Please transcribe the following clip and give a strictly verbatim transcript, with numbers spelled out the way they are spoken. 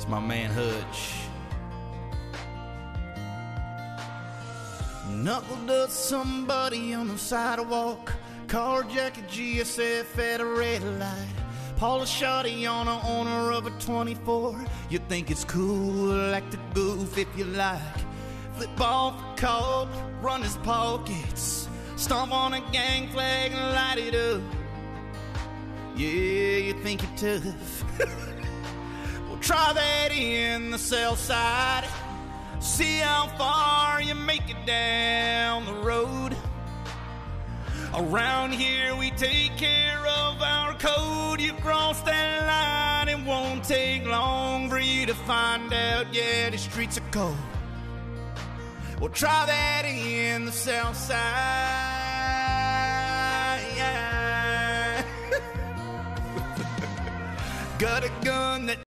It's my man Hutch. Knuckled up somebody on the sidewalk, carjacked a G S F at a red light, Paul a shotty on a owner of a twenty-four. You think it's cool, like the goof if you like. Flip off a coat, run his pockets, stomp on a gang flag and light it up. Yeah, you think you're tough. Well, try that in the Southside. See how far you make it down the road. Around here we take care of our code. You cross that line, it won't take long for you to find out, yeah, the streets are cold. Well, try that in the Southside, yeah. Got a gun that